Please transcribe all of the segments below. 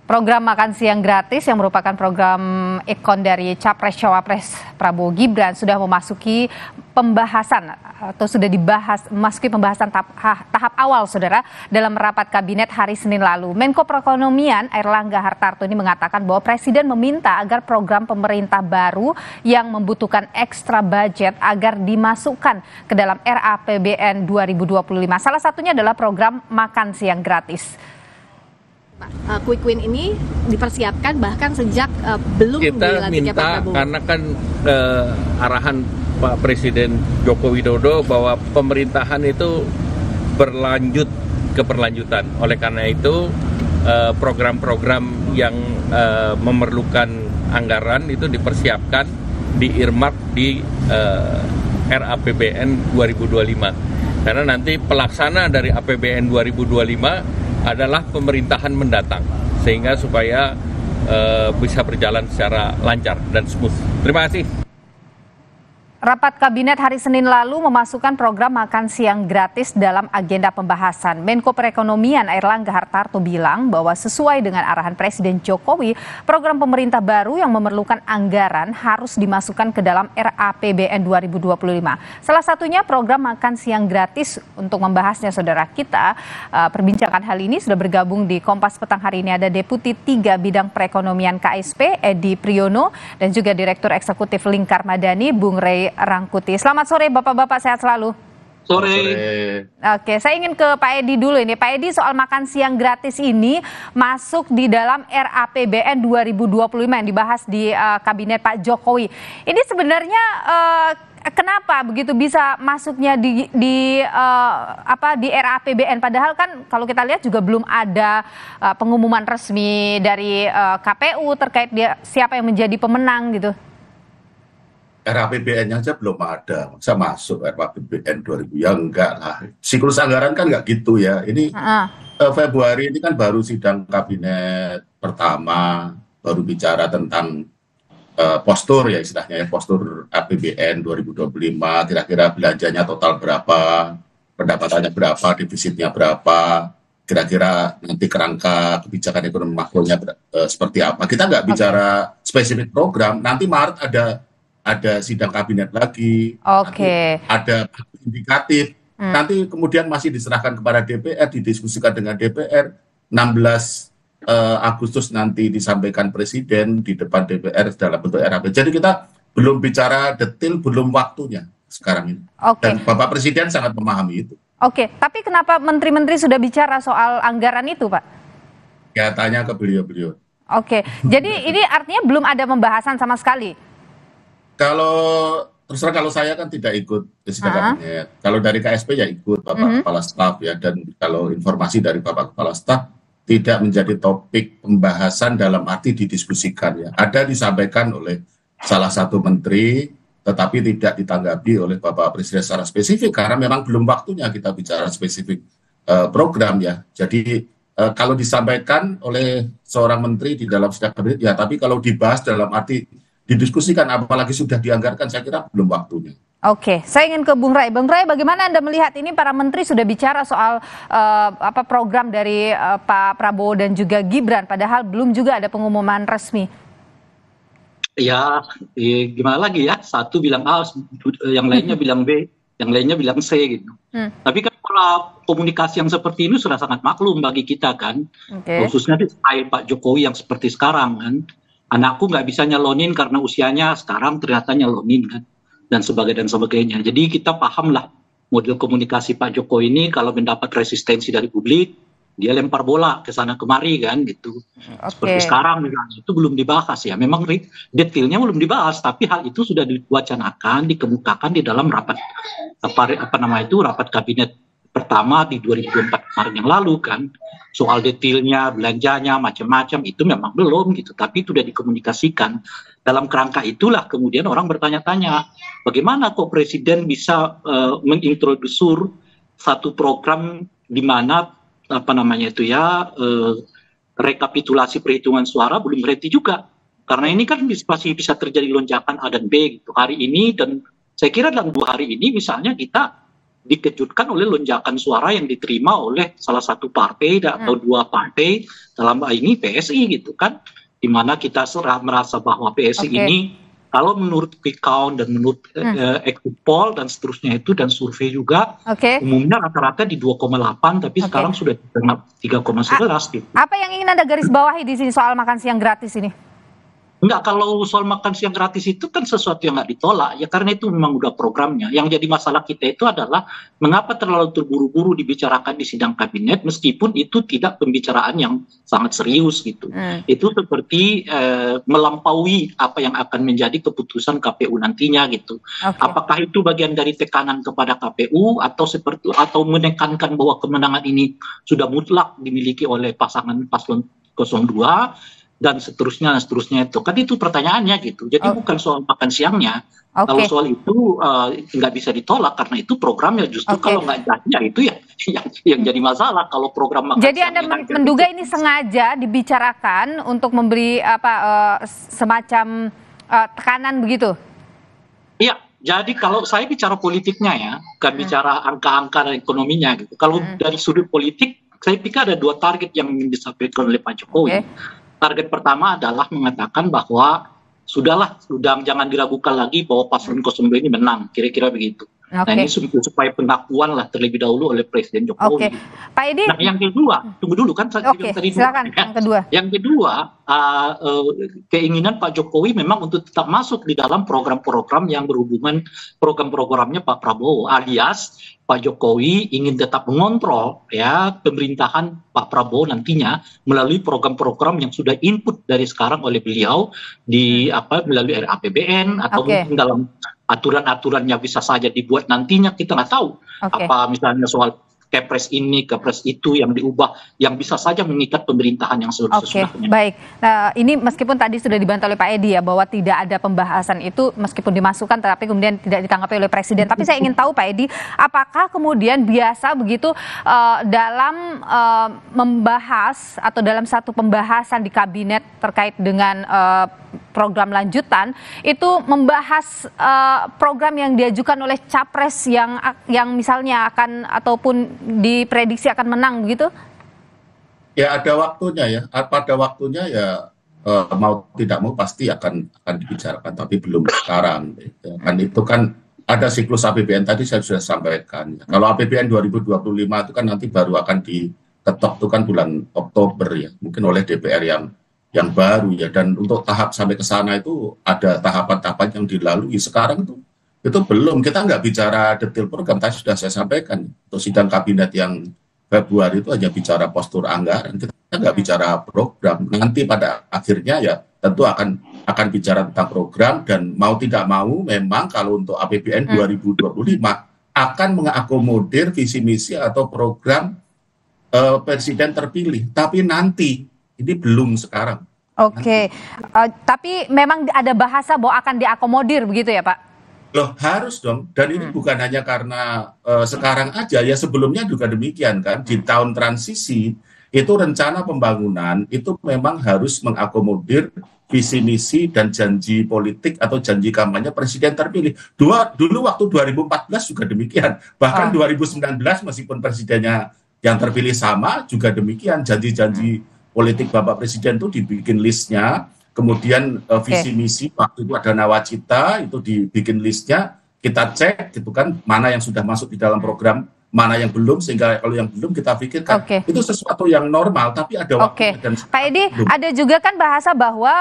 Program makan siang gratis yang merupakan program ikon dari Capres-Cawapres Prabowo Gibran sudah memasuki pembahasan atau sudah memasuki pembahasan tahap awal, Saudara, dalam rapat kabinet hari Senin lalu. Menko Perekonomian Airlangga Hartarto ini mengatakan bahwa Presiden meminta agar program pemerintah baru yang membutuhkan ekstra budget agar dimasukkan ke dalam RAPBN 2025. Salah satunya adalah program makan siang gratis. Quick win ini dipersiapkan bahkan sejak belum dilantiknya Pak Prabowo. Karena kan arahan Pak Presiden Joko Widodo bahwa pemerintahan itu keberlanjutan. Oleh karena itu program-program yang memerlukan anggaran itu dipersiapkan, di-earmark di RAPBN 2025. Karena nanti pelaksana dari APBN 2025 adalah pemerintahan mendatang, sehingga supaya bisa berjalan secara lancar dan smooth. Terima kasih. Rapat kabinet hari Senin lalu memasukkan program makan siang gratis dalam agenda pembahasan. Menko Perekonomian Airlangga Hartarto bilang bahwa sesuai dengan arahan Presiden Jokowi, program pemerintah baru yang memerlukan anggaran harus dimasukkan ke dalam RAPBN 2025. Salah satunya program makan siang gratis. Untuk membahasnya, saudara, kita perbincangan hal ini sudah bergabung di Kompas Petang hari ini ada Deputi 3 Bidang Perekonomian KSP Edi Priyono dan juga Direktur Eksekutif Lingkar Madani Bung Rey Rangkuti. Selamat sore Bapak-Bapak, sehat selalu. Sore. Oke, saya ingin ke Pak Edi dulu ini. Pak Edi, soal makan siang gratis ini masuk di dalam RAPBN 2025 yang dibahas di kabinet Pak Jokowi. Ini sebenarnya kenapa begitu bisa masuknya di RAPBN, padahal kan kalau kita lihat juga belum ada pengumuman resmi dari KPU terkait siapa yang menjadi pemenang gitu. RAPBN-nya aja belum ada, masa masuk RAPBN 2000? Ya enggak lah, siklus anggaran kan enggak gitu ya. Ini Februari ini kan baru sidang kabinet pertama, baru bicara tentang postur ya istilahnya ya, postur APBN 2025, kira-kira belanjanya total berapa, pendapatannya berapa, defisitnya berapa, kira-kira nanti kerangka kebijakan ekonomi makronya seperti apa. Kita nggak bicara spesifik program, nanti Maret ada sidang kabinet lagi, ada indikatif, nanti kemudian masih diserahkan kepada DPR, didiskusikan dengan DPR, 16 Agustus nanti disampaikan Presiden di depan DPR dalam bentuk RAP. Jadi kita belum bicara detail, belum waktunya sekarang ini. Dan Bapak Presiden sangat memahami itu. Tapi kenapa menteri-menteri sudah bicara soal anggaran itu, Pak? Ya, tanya ke beliau-beliau. Jadi ini artinya belum ada pembahasan sama sekali? Kalau saya kan tidak ikut sidang kabinet. Kalau dari KSP ya ikut Bapak Kepala Staf ya, dan kalau informasi dari Bapak Kepala Staf tidak menjadi topik pembahasan dalam arti didiskusikan ya. Ada disampaikan oleh salah satu menteri, tetapi tidak ditanggapi oleh Bapak Presiden secara spesifik karena memang belum waktunya kita bicara spesifik program ya. Jadi kalau disampaikan oleh seorang menteri di dalam sidang kabinet ya, tapi kalau dibahas dalam arti didiskusikan, apalagi sudah dianggarkan, saya kira belum waktunya. Saya ingin ke Bung Ray. Bung Ray, bagaimana Anda melihat ini para menteri sudah bicara soal program dari Pak Prabowo dan juga Gibran, padahal belum juga ada pengumuman resmi? Ya, gimana lagi ya? Satu bilang A, yang lainnya bilang B, yang lainnya bilang C gitu. Tapi kan pola komunikasi yang seperti ini sudah sangat maklum bagi kita kan, khususnya di style Pak Jokowi yang seperti sekarang kan. Anakku nggak bisa nyalonin karena usianya sekarang ternyata nyalonin kan, dan sebagainya. Jadi kita paham lah model komunikasi Pak Jokowi ini kalau mendapat resistensi dari publik, dia lempar bola ke sana kemari kan gitu. Seperti sekarang misalnya, itu belum dibahas ya. Memang detailnya belum dibahas, tapi hal itu sudah diwacanakan, dikemukakan di dalam rapat rapat kabinet pertama di 2024 kemarin yang lalu kan. Soal detailnya, belanjanya, macam-macam itu memang belum gitu, tapi itu sudah dikomunikasikan. Dalam kerangka itulah kemudian orang bertanya-tanya, bagaimana kok Presiden bisa mengintrodusur satu program di mana rekapitulasi perhitungan suara belum berhenti juga. Karena ini kan masih bisa terjadi lonjakan A dan B gitu hari ini, dan saya kira dalam 2 hari ini misalnya kita dikejutkan oleh lonjakan suara yang diterima oleh salah satu partai atau dua partai, dalam ini PSI gitu kan, di mana kita merasa bahwa PSI ini kalau menurut quick count dan menurut exit poll dan seterusnya itu dan survei juga umumnya rata-rata di 2,8 tapi sekarang sudah 3,11 gitu. Apa yang ingin Anda garis bawahi di sini soal makan siang gratis ini? Enggak, kalau soal makan siang gratis itu kan sesuatu yang nggak ditolak, ya karena itu memang udah programnya. Yang jadi masalah kita itu adalah mengapa terlalu terburu-buru dibicarakan di sidang kabinet, meskipun itu tidak pembicaraan yang sangat serius gitu. Itu seperti melampaui apa yang akan menjadi keputusan KPU nantinya gitu. Apakah itu bagian dari tekanan kepada KPU atau menekankan bahwa kemenangan ini sudah mutlak dimiliki oleh pasangan paslon 02 dan seterusnya itu kan itu pertanyaannya gitu. Jadi bukan soal makan siangnya. Kalau soal itu nggak bisa ditolak karena itu programnya, justru kalau nggak jadi ya itu yang jadi masalah kalau program makan. Jadi Anda menduga ini sengaja dibicarakan untuk memberi semacam tekanan begitu? Iya. Jadi kalau saya bicara politiknya ya, bukan bicara angka-angka dan ekonominya gitu. Kalau dari sudut politik, saya pikir ada dua target yang ingin disampaikan oleh Pak Jokowi. Target pertama adalah mengatakan bahwa sudah jangan diragukan lagi bahwa paslon 02 ini menang, kira-kira begitu. Nah ini supaya pengakuan lah terlebih dahulu oleh Presiden Jokowi. Pak Edi. Nah yang kedua, tunggu dulu kan. Silakan. Yang kedua, keinginan Pak Jokowi memang untuk tetap masuk di dalam program-program yang berhubungan program-programnya Pak Prabowo, alias Pak Jokowi ingin tetap mengontrol ya pemerintahan Pak Prabowo nantinya melalui program-program yang sudah input dari sekarang oleh beliau di melalui RAPBN atau mungkin dalam aturan-aturan yang bisa saja dibuat nantinya, kita nggak tahu apa misalnya soal kepres ini, kepres itu yang diubah, yang bisa saja mengikat pemerintahan yang sesudahnya. Baik. Nah, ini meskipun tadi sudah dibantah oleh Pak Edi ya bahwa tidak ada pembahasan itu meskipun dimasukkan tapi kemudian tidak ditanggapi oleh Presiden. Tapi saya ingin tahu Pak Edi, apakah kemudian biasa begitu dalam membahas atau dalam satu pembahasan di kabinet terkait dengan program lanjutan itu membahas program yang diajukan oleh capres yang misalnya akan ataupun diprediksi akan menang begitu? Ya ada waktunya ya. Pada waktunya ya mau tidak mau pasti akan dibicarakan, tapi belum sekarang. Kan itu kan ada siklus APBN tadi saya sudah sampaikan. Kalau APBN 2025 itu kan nanti baru akan diketok itu kan bulan Oktober ya, mungkin oleh DPR yang baru ya, dan untuk tahap sampai ke sana itu ada tahapan-tahapan yang dilalui. Sekarang itu belum, kita nggak bicara detail program, tadi sudah saya sampaikan untuk sidang kabinet yang Februari itu hanya bicara postur anggaran, kita nggak bicara program. Nanti pada akhirnya ya tentu akan bicara tentang program, dan mau tidak mau memang kalau untuk APBN 2025 akan mengakomodir visi misi atau program presiden terpilih, tapi nanti ini belum sekarang. Tapi memang ada bahasa bahwa akan diakomodir begitu ya Pak? Loh harus dong, dan ini bukan hanya karena sekarang aja ya, sebelumnya juga demikian kan. Di tahun transisi itu rencana pembangunan itu memang harus mengakomodir visi misi dan janji politik atau janji kampanye presiden terpilih. Dulu waktu 2014 juga demikian, bahkan 2019 meskipun presidennya yang terpilih sama juga demikian, janji-janji politik Bapak Presiden itu dibikin listnya. Kemudian visi misi waktu itu ada nawacita, itu dibikin listnya, kita cek gitu kan, mana yang sudah masuk di dalam program, mana yang belum, sehingga kalau yang belum kita pikirkan itu sesuatu yang normal, tapi ada waktu. Pak Edi, ada juga kan bahasa bahwa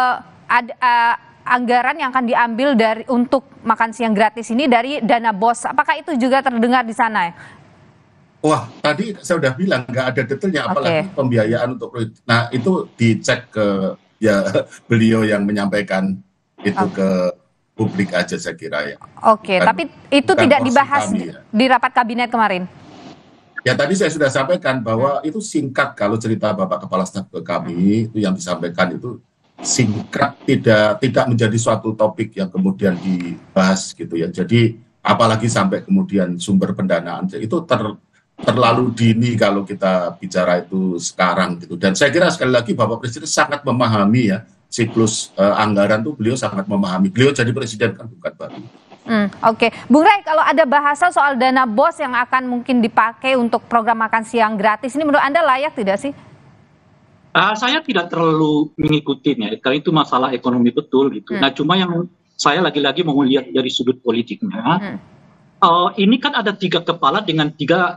anggaran yang akan diambil untuk makan siang gratis ini dari dana BOS, apakah itu juga terdengar di sana ya? Wah, tadi saya udah bilang nggak ada detailnya, apalagi pembiayaan untuk proyek. Nah itu dicek ke beliau yang menyampaikan itu ke publik aja saya kira ya. Tapi itu tidak dibahas di rapat kabinet kemarin? Ya tadi saya sudah sampaikan bahwa itu singkat, kalau cerita Bapak Kepala Staf ke kami itu yang disampaikan itu singkat, tidak menjadi suatu topik yang kemudian dibahas gitu ya. Jadi apalagi sampai kemudian sumber pendanaan itu terlalu dini kalau kita bicara itu sekarang gitu. Dan saya kira sekali lagi Bapak Presiden sangat memahami ya siklus anggaran tuh, beliau sangat memahami. Beliau jadi presiden kan bukan baru. Oke. Bung Rey, kalau ada bahasa soal dana BOS yang akan mungkin dipakai untuk program makan siang gratis, ini menurut Anda layak tidak sih? Saya tidak terlalu mengikutinya, karena itu masalah ekonomi betul gitu. Nah, cuma yang saya lagi-lagi mau lihat dari sudut politiknya, ini kan ada 3 kepala dengan tiga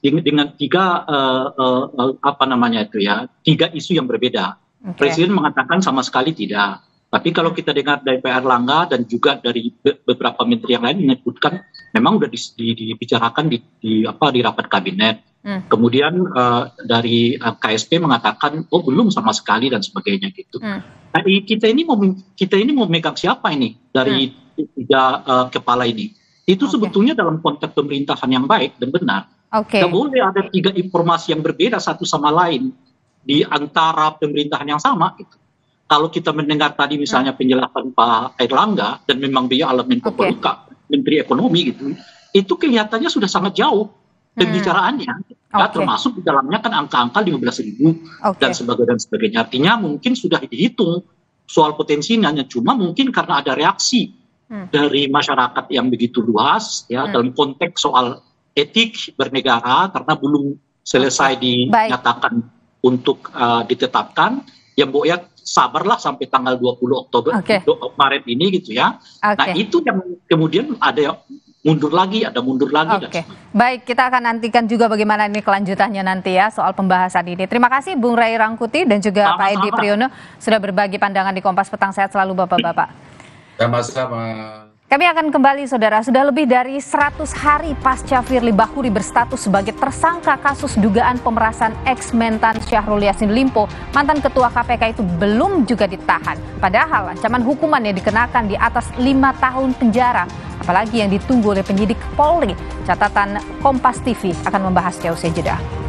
apa namanya itu ya, 3 isu yang berbeda. Presiden mengatakan sama sekali tidak. Tapi kalau kita dengar dari Pak Erlangga dan juga dari beberapa menteri yang lain menyebutkan memang sudah dibicarakan di rapat kabinet. Kemudian dari KSP mengatakan belum sama sekali dan sebagainya gitu. Nah, kita ini mau megang siapa ini dari 3 kepala ini? Itu sebetulnya dalam konteks pemerintahan yang baik dan benar. Tidak boleh ada 3 informasi yang berbeda satu sama lain di antara pemerintahan yang sama gitu. Kalau kita mendengar tadi misalnya penjelasan Pak Erlangga dan memang dia Menko Polhukam, Menteri Ekonomi gitu, itu kelihatannya sudah sangat jauh pembicaraannya, ya, termasuk di dalamnya kan angka-angka 15.000 dan sebagainya. Artinya mungkin sudah dihitung soal potensinya, cuma mungkin karena ada reaksi dari masyarakat yang begitu luas, ya dalam konteks soal etik bernegara karena belum selesai dinyatakan untuk ditetapkan. Ya Mbok ya sabarlah sampai tanggal 20 Oktober Maret ini gitu ya. Nah itu yang kemudian ada yang mundur lagi. Baik, kita akan nantikan juga bagaimana ini kelanjutannya nanti ya soal pembahasan ini. Terima kasih Bung Rey Rangkuti dan juga Pak Edi Priyono sudah berbagi pandangan di Kompas Petang. Sehat selalu Bapak-Bapak. Sama-sama. Kami akan kembali saudara, sudah lebih dari 100 hari pasca Firly Bahuri berstatus sebagai tersangka kasus dugaan pemerasan ex-Mentan Syahrul Yassin Limpo, mantan Ketua KPK itu belum juga ditahan. Padahal ancaman hukuman yang dikenakan di atas 5 tahun penjara, apalagi yang ditunggu oleh penyidik Polri. Catatan Kompas TV akan membahasnya usai jeda.